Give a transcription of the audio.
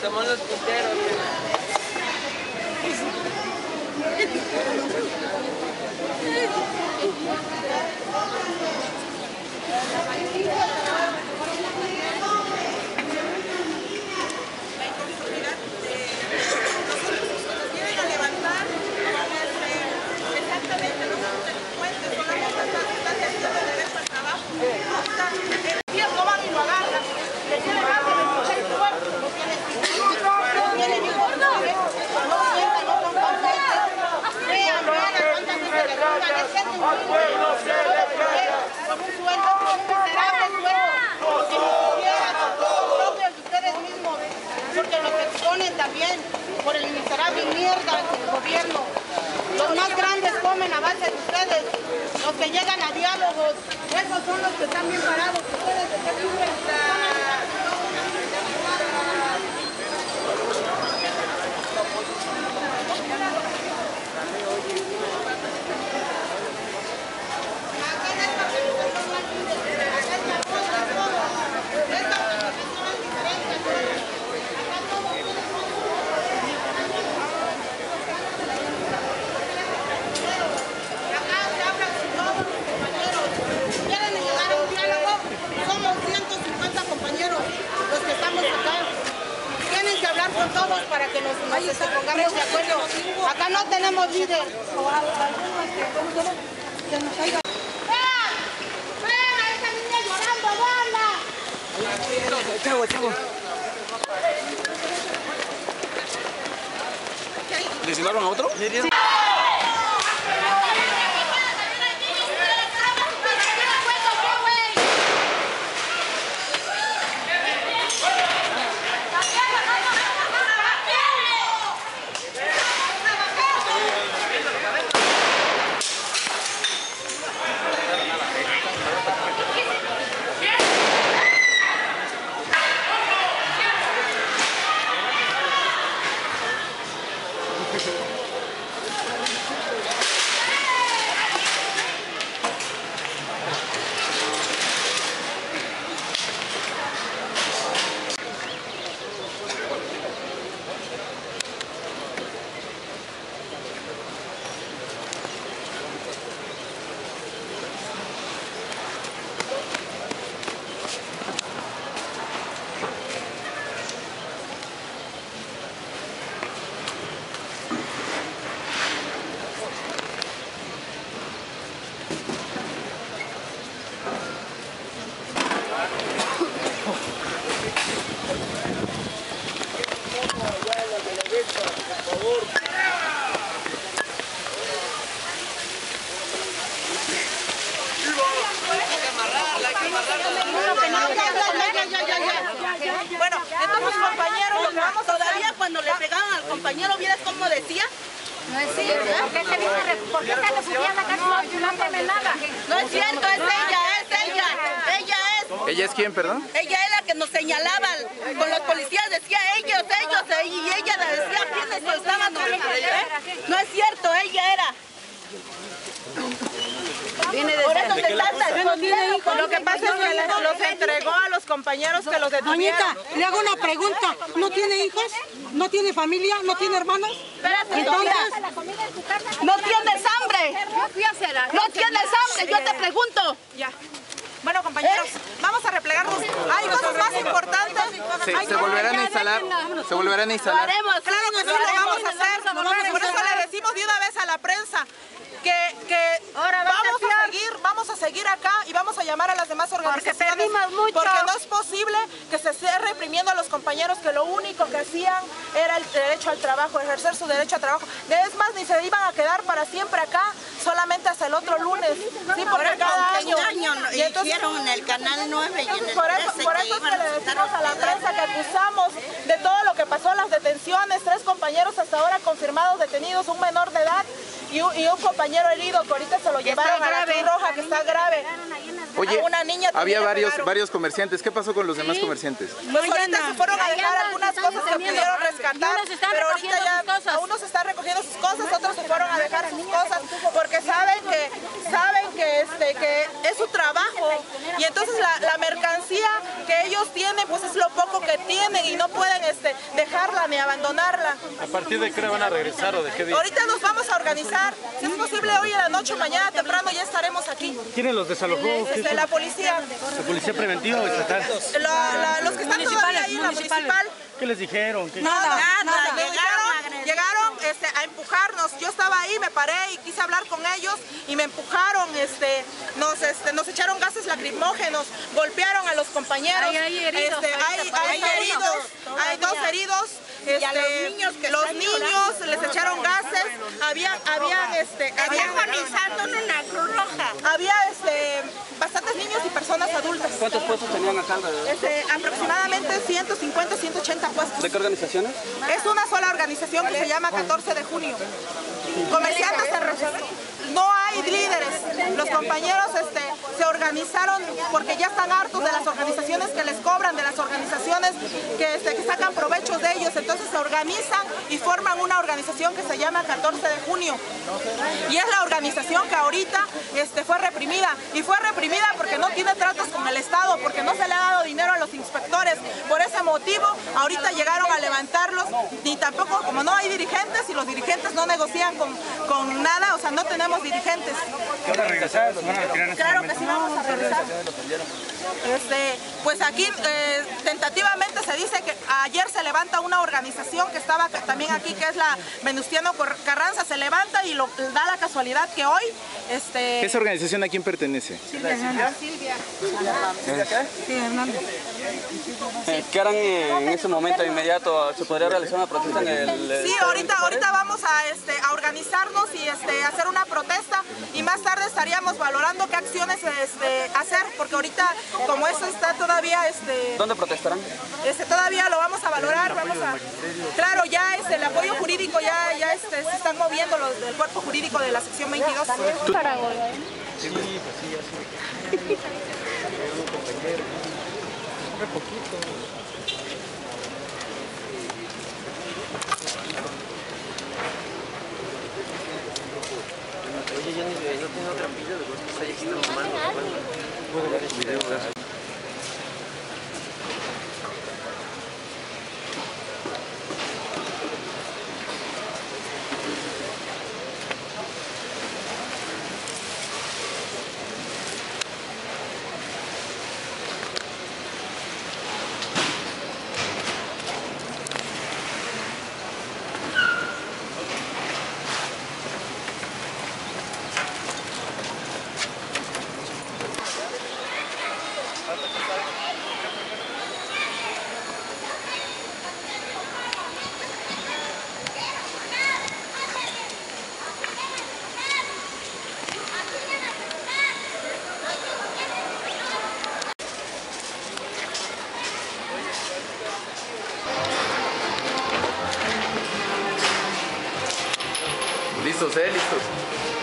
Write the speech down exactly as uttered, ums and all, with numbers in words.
Somos los punteros. Porque los exponen también por el miserable mierda del gobierno. Los más grandes comen a base de ustedes, los que llegan a diálogos, esos son los que están bien parados. Ustedes de qué sirven. Con todos para que nos, nos este, pongamos de acuerdo. Acá no tenemos líder. ¡Vean! ¡Vean a esa niña llorando! ¡Veanla! Chavo, chavo. ¿Le llevaron a otro? Sí. Bueno, entonces compañeros, los vamos todavía cuando le pegaban al compañero, ¿vieras cómo decía? No es cierto, ¿por qué se dice, por qué está refugiada acá? No, no tiene nada. No es cierto, es ella, es ella, ella es. ¿Ella es quién, perdón? Ella era la que nos señalaba con los policías, decía ellos, ellos, y ella decía quiénes nos estaban. ¿Eh? No es cierto, ella era. Viene de Por eso se trata. no tiene hijos. Lo que pasa es que les- los entregó a los compañeros que los detuvieron. Doñita, le hago una pregunta. ¿No tiene hijos? ¿No tiene familia? ¿No tiene hermanos? Espérate, Entonces, no tienes hambre. Yo fui a hacer algo. No tienes hambre, yo te pregunto. Ya. Bueno, compañeros, vamos a replegarnos. Hay cosas más importantes. Se, Hay se cosas- volverán a instalar. Se volverán a Lo instalar. haremos. Claro que sí, lo vamos a hacer. Por eso le decimos de una vez a la prensa que, que Ahora va a vamos ser a peor. seguir, vamos a seguir acá y vamos a llamar a las demás organizaciones. perdimos mucho. Porque no es posible que se esté reprimiendo a los compañeros que lo único que hacían era el derecho al trabajo, ejercer su derecho al trabajo. Es más, ni se iban a quedar para siempre acá, solamente hasta el otro lunes. Sí, porque cada año. Y hicieron en el canal nueve y en el Por eso, por eso es que le decimos a la prensa que acusamos de todo lo que pasó, las detenciones, tres compañeros hasta ahora confirmados detenidos, un menor de edad y un, y un compañero herido que ahorita se lo llevaron a la Cruz Roja, que está grave. Oye, A una niña también había le varios, pegaron. varios comerciantes. ¿Qué pasó con los demás comerciantes? Pues ahorita se fueron a dejar algunas cosas que pudieron rescatar, unos están pero ahorita recogiendo ya sus cosas. a unos están recogiendo sus cosas, otros se fueron a dejar sus cosas porque saben que saben que este que es su trabajo y entonces la, la mercancía que ellos tienen pues es lo poco trabajo que tienen y no pueden este, dejarla ni abandonarla. ¿A partir de qué hora van a regresar o de qué día? Ahorita nos vamos a organizar, si es posible hoy en la noche o mañana temprano ya estaremos aquí. ¿Quiénes los desalojó? Este, la policía, ¿La policía preventiva o estatal? la, la, los que están todavía ahí, la municipal. ¿Qué les dijeron? ¿Qué... Nada, nada, nada. llegaron, llegaron este, a empujarnos. Yo estaba ahí, me paré y quise hablar con ellos y me empujaron, este, nos, este, nos echaron gases lacrimógenos, golpearon a los compañeros. Hay- hay heridos, este, hay, ahorita hay por ahí. heridos, hay dos heridos. Este, a los niños que los están niños les echaron gases, habían, habían, este, habían, agonizando en una Cruz Roja. había este, bastantes niños y personas adultas. ¿Cuántos puestos tenían acá alrededor? Este, aproximadamente ciento cincuenta, ciento ochenta puestos. ¿De qué organizaciones? Es una sola organización que se llama catorce de junio. Comerciantes en Resistencia. No hay líderes. Los compañeros este, se organizaron porque ya están hartos de las organizaciones que les cobran, de las organizaciones que, este, que sacan provechos de ellos. Entonces se organizan y forman una organización que se llama catorce de junio. Y es la organización que ahorita este, fue reprimida. Y fue reprimida porque no tiene tratos con el Estado, porque no se le ha dado dinero a los inspectores. Por ese motivo, ahorita llegaron a levantarlos, ni tampoco, como no hay dirigentes y los dirigentes no negocian con, con nada, o sea, no tenemos dirigentes. ¿Qué van a regresar? ¿Los van a retirar en este Claro momento? que sí vamos a regresar. Este, pues aquí eh, tentativamente se dice que ayer se levanta una organización que estaba también aquí, que es la Venustiano Carranza, se levanta y lo, da la casualidad que hoy... Este, ¿Esa organización a quién pertenece? Silvia. Sí, Hernández. Eh, ¿Qué harán en ese momento inmediato? ¿Se podría realizar una protesta en el...? el- Sí, ahorita, ahorita vamos a, este, a organizarnos y este, hacer una protesta y más tarde estaríamos valorando qué acciones este, hacer, porque ahorita como eso está todavía, este, ¿Dónde protestarán? este, todavía lo vamos a valorar, vamos a, claro, ya este, el apoyo jurídico ya, ya este, se están moviendo los del cuerpo jurídico de la sección veintidós. Para hoy. Listos, eh, listos.